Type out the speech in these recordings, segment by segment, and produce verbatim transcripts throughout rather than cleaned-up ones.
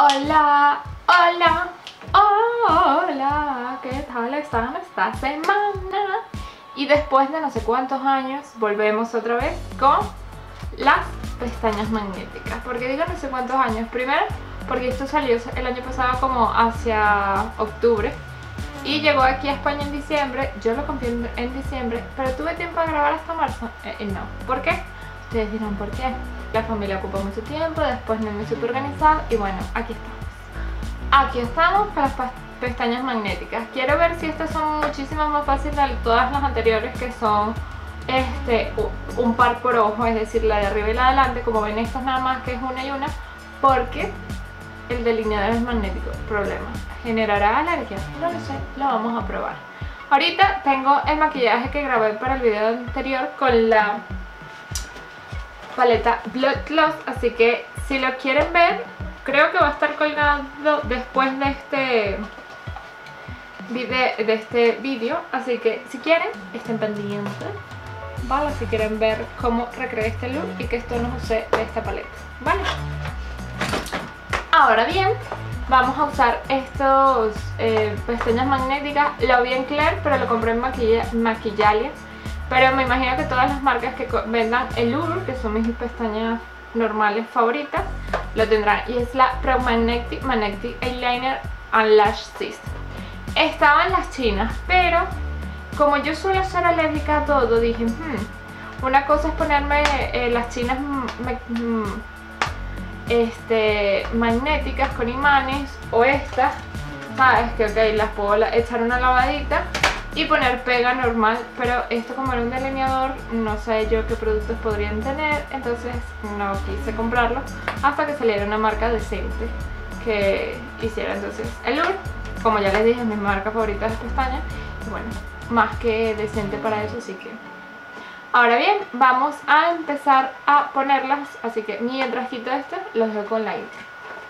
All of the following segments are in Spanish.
Hola, hola, hola, ¿qué tal están esta semana? Y después de no sé cuántos años volvemos otra vez con las pestañas magnéticas. ¿Por qué digo no sé cuántos años? Primero porque esto salió el año pasado como hacia octubre y llegó aquí a España en diciembre. Yo lo compré en, en diciembre, pero tuve tiempo de grabar hasta marzo. Eh, eh, no, ¿por qué? Ustedes dirán ¿por qué? La familia ocupa mucho tiempo, después no me supe organizar y bueno, aquí estamos. Aquí estamos para las pestañas magnéticas. Quiero ver si estas son muchísimas más fáciles de todas las anteriores, que son este un par por ojo, es decir, la de arriba y la de adelante. Como ven, estas nada más que es una y una, porque el delineador es magnético. Problema, ¿generará alergia? No lo sé, lo vamos a probar. Ahorita tengo el maquillaje que grabé para el video anterior con la paleta Blood Gloss, así que si lo quieren ver, creo que va a estar colgado después de este video, de este vídeo, así que si quieren, estén pendientes, ¿vale? Si quieren ver cómo recreé este look y qué tonos usé de esta paleta, ¿vale? Ahora bien, vamos a usar estos eh, pestañas magnéticas. Lo vi en Claire, pero lo compré en Maquilla, Maquillalia. Pero me imagino que todas las marcas que vendan el Ur, que son mis pestañas normales favoritas, lo tendrán. Y es la Pro Magnetic, Magnetic Eyeliner and Lash System. Estaban las chinas, pero como yo suelo ser alérgica a todo, dije, hmm, una cosa es ponerme eh, las chinas me, me, este, magnéticas con imanes, o estas, sabes que ok, las puedo echar una lavadita y poner pega normal, pero esto como era un delineador, no sé yo qué productos podrían tener, entonces no quise comprarlo hasta que saliera una marca decente que hiciera. Entonces el Ur, como ya les dije, es mi marca favorita de pestañas, y bueno, más que decente para eso, así que... Ahora bien, vamos a empezar a ponerlas, así que mientras quito esto, los dejo con la intro.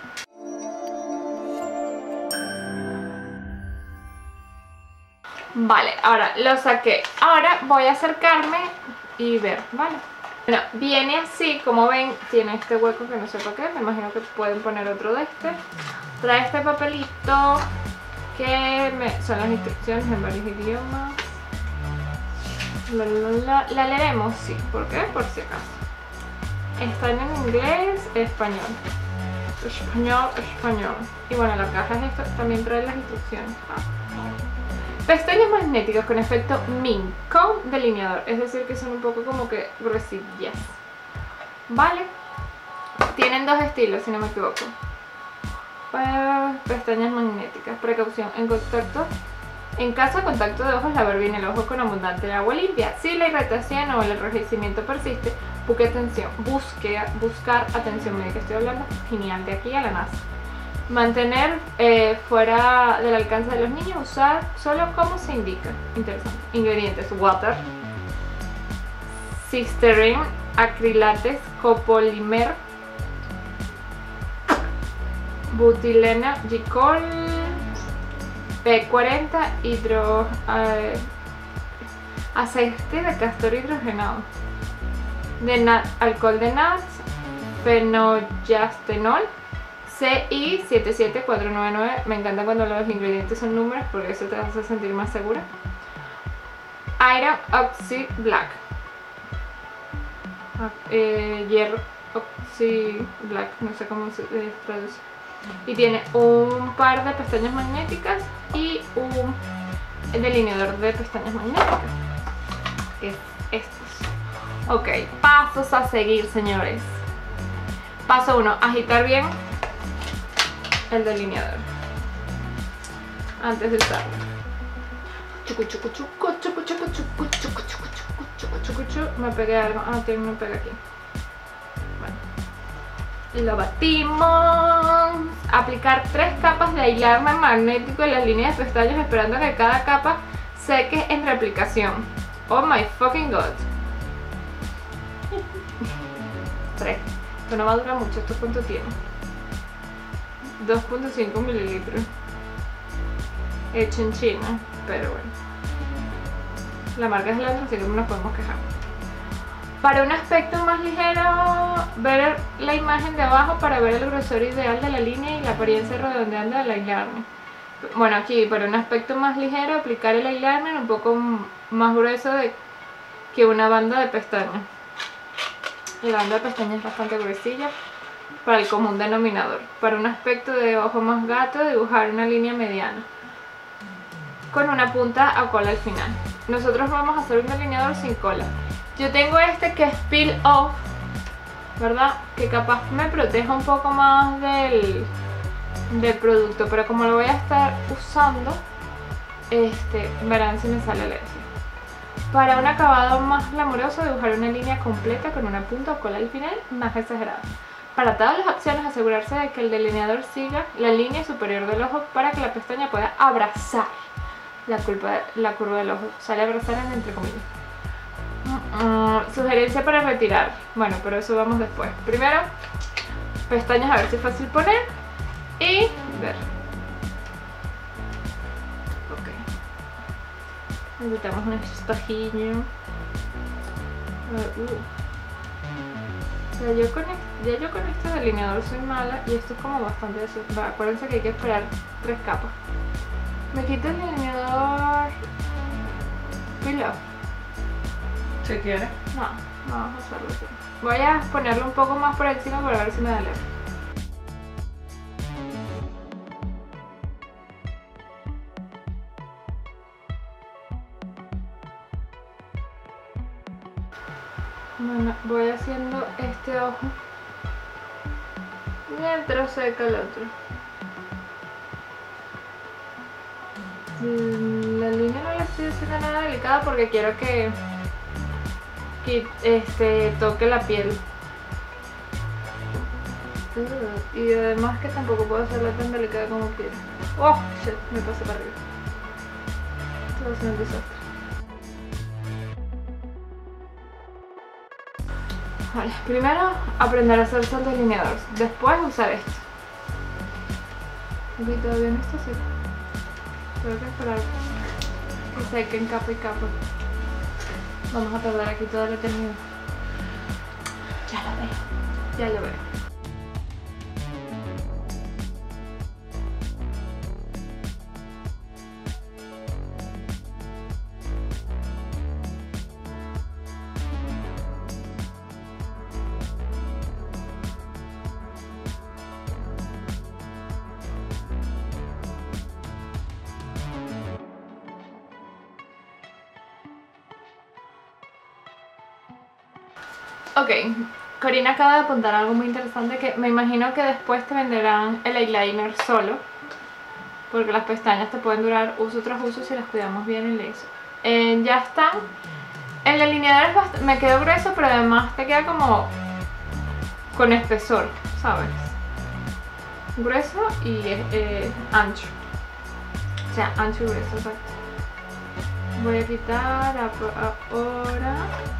Vale, ahora lo saqué. Ahora voy a acercarme y ver, ¿vale? Bueno, viene así, como ven, tiene este hueco que no sé para qué. Me imagino que pueden poner otro de este. Trae este papelito que me, son las instrucciones en varios idiomas. La, la, la, la leeremos, sí, ¿por qué? Por si acaso. Están en inglés, español. Español, español. Y bueno, la caja es esto, también trae las instrucciones. Ah. Pestañas magnéticas con efecto Mink con delineador, es decir que son un poco como que gruesillas, ¿vale? Tienen dos estilos, si no me equivoco. Pues, pestañas magnéticas, precaución en contacto. En caso de contacto de ojos, lavar bien el ojo con abundante agua limpia. Si la irritación o el enrojecimiento persiste, busque atención, busque, buscar atención médica. Estoy hablando genial, de aquí a la NASA. Mantener eh, fuera del alcance de los niños, usar solo como se indica. Interesante. Ingredientes: water, cisterín, acrilates, copolimer, butilena, glicol, P cuarenta, hidro, eh, aceite de castor hidrogenado, de nat, alcohol de nats, fenoyastenol, C I siete siete cuatro nueve nueve. Me encanta cuando los ingredientes son números porque eso te hace sentir más segura. Iron Oxide Black, eh, hierro Oxide Black, no sé cómo se eh, traduce. Y tiene un par de pestañas magnéticas y un delineador de pestañas magnéticas, que es estos. Ok, pasos a seguir, señores. Paso uno, agitar bien el delineador antes de usarlo. Chucu, chucu, chucu, chucu, chucu, chucu, chucu, chucu, chucu, chucu, chucu. Me pegué algo. Ah, tiene una pega aquí. Bueno, lo batimos. Aplicar tres capas de eyeliner magnético en las líneas de pestañas, esperando que cada capa seque en reaplicación. Oh my fucking god. Tres. Esto no va a durar mucho. ¿Esto cuánto tiene? dos punto cinco mililitros, hecho en China, pero bueno, la marca es la otra, así que no nos podemos quejar. Para un aspecto más ligero, ver la imagen de abajo para ver el grosor ideal de la línea y la apariencia redondeante del eyeliner. Bueno, aquí para un aspecto más ligero, aplicar el eyeliner un poco más grueso de, que una banda de pestañas. La banda de pestañas es bastante gruesilla para el común denominador. Para un aspecto de ojo más gato, dibujar una línea mediana con una punta a cola al final. Nosotros vamos a hacer un delineador sin cola. Yo tengo este que es Peel Off, ¿verdad? Que capaz me proteja un poco más del, del producto, pero como lo voy a estar usando, este, verán si me sale el éxito. Para un acabado más glamuroso, dibujar una línea completa con una punta o cola al final más exagerada. Para todas las opciones, asegurarse de que el delineador siga la línea superior del ojo para que la pestaña pueda abrazar la, culpa, la curva del ojo. Sale abrazar en entre comillas. Uh, sugerencia para retirar. Bueno, pero eso vamos después. Primero, pestañas a ver si es fácil poner y ver. Ok. Necesitamos un estojillo. Uh, uh. Ya, yo con este, ya yo con este delineador soy mala y esto es como bastante de eso. Acuérdense que hay que esperar tres capas. Me quito el delineador. Peel Off. ¿Se quiere? No, no vamos a hacerlo así. Voy a ponerlo un poco más por encima para ver si me da leve. Bueno, voy haciendo este ojo mientras seca el otro. La línea no la estoy haciendo nada delicada porque quiero que que este, toque la piel. Uh, y además que tampoco puedo hacerla tan delicada como quiero. Oh, shit, me pasé para arriba. Esto va a ser un desastre. Vale, primero aprender a hacerse el delineador, después usar esto. Ok, todavía no está seco. Tengo que esperar que sequen capa y capa. Vamos a perder aquí toda la eternidad. Ya lo veo, ya lo veo. Ok, Corina acaba de apuntar algo muy interesante que me imagino que después te venderán el eyeliner solo, porque las pestañas te pueden durar uso tras uso si las cuidamos bien en eso. Eh, ya están. El delineador es bastante, me quedó grueso, pero además te queda como con espesor, ¿sabes? Grueso y eh, ancho. O sea, ancho y grueso, exacto. Voy a quitar ahora.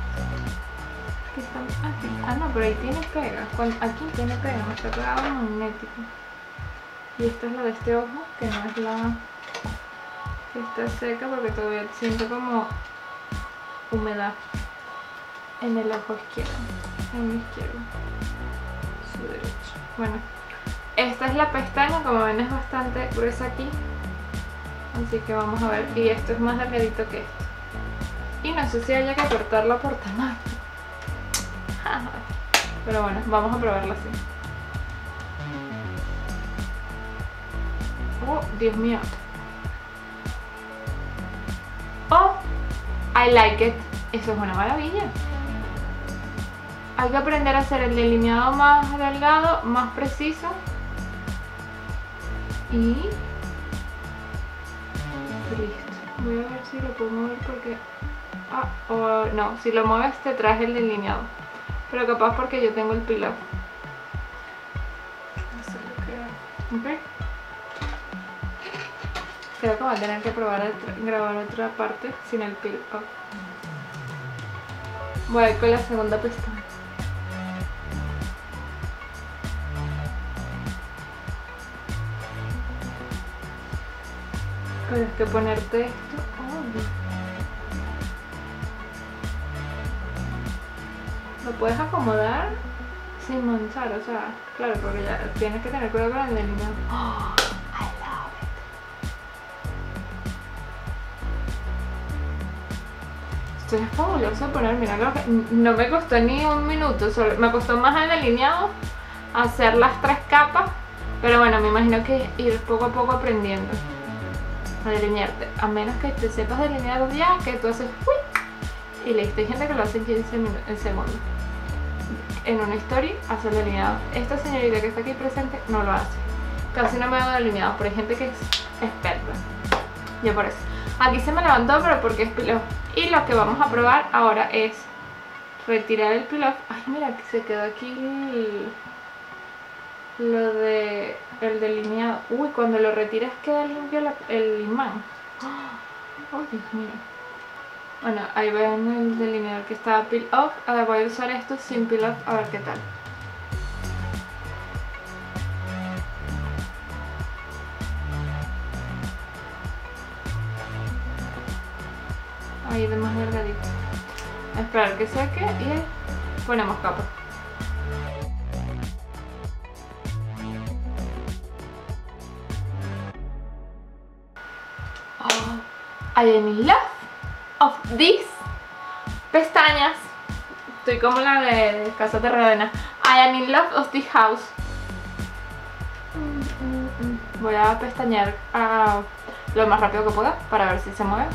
Aquí. Ah, no, pero ahí tiene pega. Aquí tiene pega, no está pegado magnético. Y esta es la de este ojo, que no es la que está seca porque todavía siento como humedad en el ojo izquierdo, en mi izquierdo, su derecho. Bueno, esta es la pestaña, como ven es bastante gruesa aquí, así que vamos a ver. Y esto es más delgadito que esto. Y no sé si haya que cortarla por tamaño. Pero bueno, vamos a probarla así. Oh, Dios mío. Oh, I like it. Eso es una maravilla. Hay que aprender a hacer el delineado más delgado, más preciso. Y listo. Voy a ver si lo puedo mover porque... Ah, o no, si lo mueves te traes el delineado. Pero capaz porque yo tengo el peel off. Eso es lo que hago. Ok. Creo que voy a tener que probar a grabar otra parte sin el peel off. Voy a ir con la segunda pestaña. Tienes que ponerte esto. Oh. lo puedes acomodar sin manchar, o sea, claro, porque ya tienes que tener cuidado con el delineado. Oh, I love it. Esto es fabuloso poner, mira, lo que no me costó ni un minuto, solo me costó más el delineado hacer las tres capas, pero bueno, me imagino que ir poco a poco aprendiendo a delinearte, a menos que te sepas delinear ya, que tú haces ¡uy! Y listo. Hay gente que lo hace en quince segundos. En una story hace el delineado. Esta señorita que está aquí presente no lo hace. Casi no me hago delineado, pero hay gente que es experta. Yo por eso. Aquí se me levantó, pero porque es peel-off. Y lo que vamos a probar ahora es retirar el peel-off. Ay, mira, que se quedó aquí el... lo de el delineado. Uy, cuando lo retiras queda limpio la, el imán. Oh, Dios mío. Bueno, ahí ven el delineador que estaba peel off. Ahora voy a usar esto sin peel off a ver qué tal. Ahí de más delgadito. A esperar que seque y ponemos capa. I am in love of these pestañas. Estoy como la de Casa Terradena. I am in love of this house. Voy a pestañear uh, lo más rápido que pueda para ver si se mueve.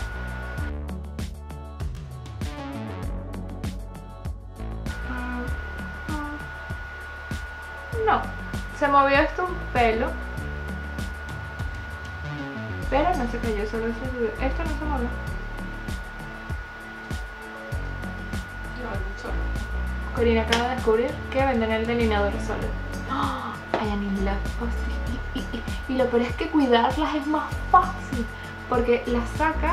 No, se movió esto un pelo, pero no se cayó, solo se subió. Esto no se movió. Corina acaba de descubrir que venden el delineador solo. Oh, I am in love. Y, y, y, y lo peor es que cuidarlas es más fácil, porque las sacas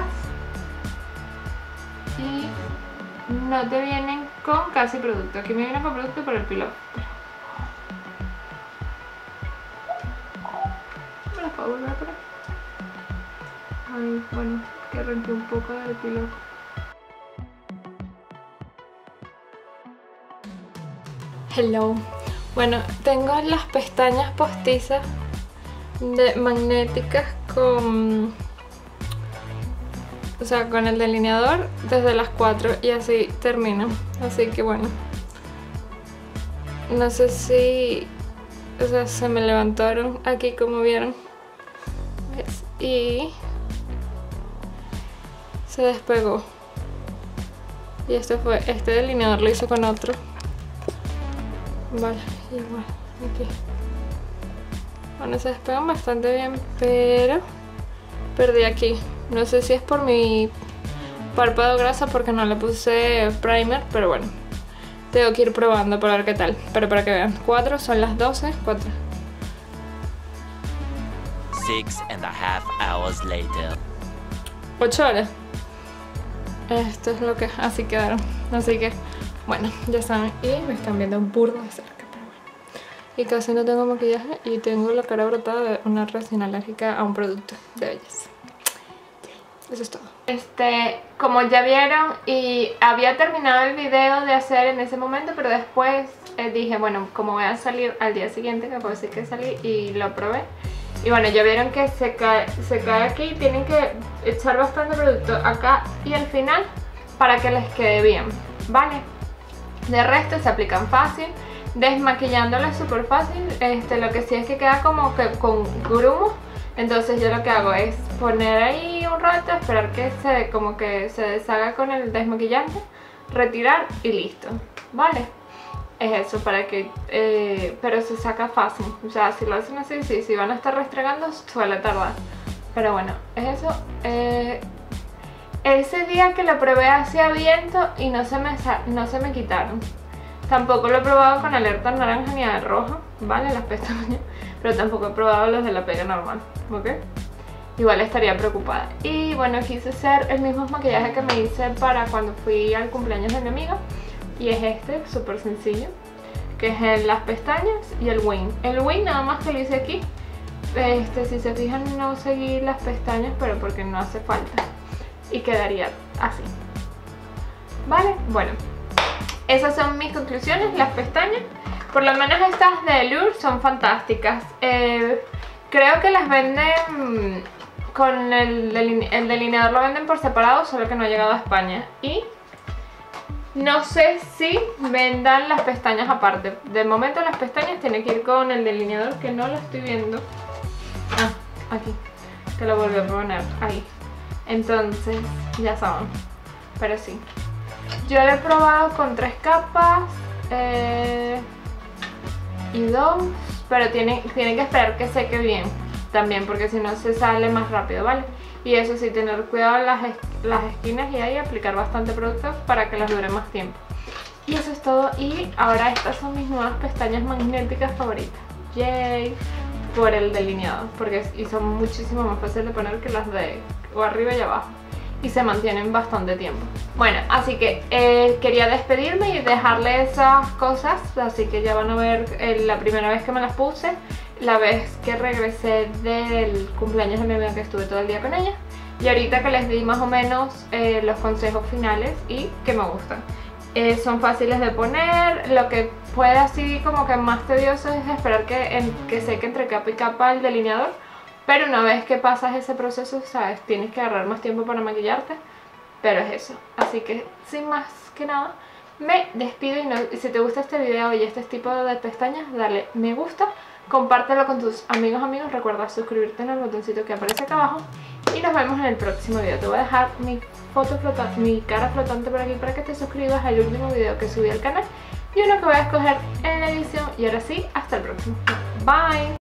y no te vienen con casi producto. Aquí me vienen con producto por el peel-off. ¿Me las puedo volver a poner? Ay, bueno, que arranqué un poco del peel-off. Hello. Bueno, tengo las pestañas postizas de magnéticas con, o sea, con el delineador desde las cuatro y así termino. Así que bueno, no sé si, o sea, se me levantaron aquí como vieron. ¿Ves? Y se despegó. Y este fue, este delineador lo hice con otro. Vale, igual, aquí. Bueno, se despegan bastante bien, pero perdí aquí. No sé si es por mi párpado grasa porque no le puse primer, pero bueno, tengo que ir probando para ver qué tal. Pero para que vean, cuatro, son las doce, cuatro. Six and a half hours later. ocho horas. Esto es lo que así quedaron. Así que, bueno, ya saben. Y me están viendo un burro de cerca, pero bueno. Y casi no tengo maquillaje y tengo la cara brotada de una reacción alérgica a un producto de belleza. Eso es todo. Este, como ya vieron, y había terminado el video de hacer en ese momento, pero después eh, dije, bueno, como voy a salir al día siguiente, que puedo decir que salí y lo probé. Y bueno, ya vieron que se cae, se cae aquí, tienen que echar bastante producto acá y al final para que les quede bien, ¿vale? De resto se aplican fácil, desmaquillándolas es súper fácil, este, lo que sí es que queda como que con grumos. Entonces yo lo que hago es poner ahí un rato, esperar que se, como que se deshaga con el desmaquillante, retirar y listo, ¿vale? Es eso, para que, eh, pero se saca fácil, o sea, si lo hacen así, sí, si van a estar restregando suele tardar, pero bueno, es eso. eh, ese día que lo probé hacía viento y no se, me, no se me quitaron, tampoco lo he probado con alerta naranja ni de roja, ¿vale? Las pestañas, pero tampoco he probado los de la pega normal, ¿ok? Igual estaría preocupada. Y bueno, quise hacer el mismo maquillaje que me hice para cuando fui al cumpleaños de mi amiga. Y es este, súper sencillo, que es en las pestañas y el wing. El wing nada más que lo hice aquí. Este, si se fijan, no seguí las pestañas, pero porque no hace falta. Y quedaría así. ¿Vale? Bueno, esas son mis conclusiones. Las pestañas, por lo menos estas de Allure, son fantásticas. eh, Creo que las venden con el, deline el delineador, lo venden por separado, solo que no ha llegado a España. Y no sé si vendan las pestañas aparte. De momento las pestañas tienen que ir con el delineador, que no lo estoy viendo. Ah, aquí, te lo volví a poner, ahí. Entonces, ya saben, pero sí. Yo lo he probado con tres capas eh, y dos, pero tienen, tienen que esperar que seque bien también, porque si no se sale más rápido, ¿vale? Y eso sí, tener cuidado en las, las esquinas y ahí aplicar bastante producto para que las dure más tiempo. Y eso es todo. Y ahora estas son mis nuevas pestañas magnéticas favoritas. Yay, por el delineado, porque y son muchísimo más fáciles de poner que las de o arriba y abajo, y se mantienen bastante tiempo. Bueno, así que eh, quería despedirme y dejarle esas cosas, así que ya van a ver eh, la primera vez que me las puse, la vez que regresé del cumpleaños de mi amiga, que estuve todo el día con ella, y ahorita que les di más o menos eh, los consejos finales y que me gustan. Eh, son fáciles de poner, lo que puede así como que más tedioso es esperar que, en, que seque entre capa y capa el delineador, pero una vez que pasas ese proceso, sabes, tienes que agarrar más tiempo para maquillarte, pero es eso. Así que sin más que nada, me despido y, no, y si te gusta este video y este tipo de pestañas, dale me gusta, compártelo con tus amigos amigos, recuerda suscribirte en el botoncito que aparece acá abajo y nos vemos en el próximo video. Te voy a dejar mi foto flotante, mi cara flotante por aquí para que te suscribas al último video que subí al canal y uno que voy a escoger en la edición. Y ahora sí, hasta el próximo. Bye.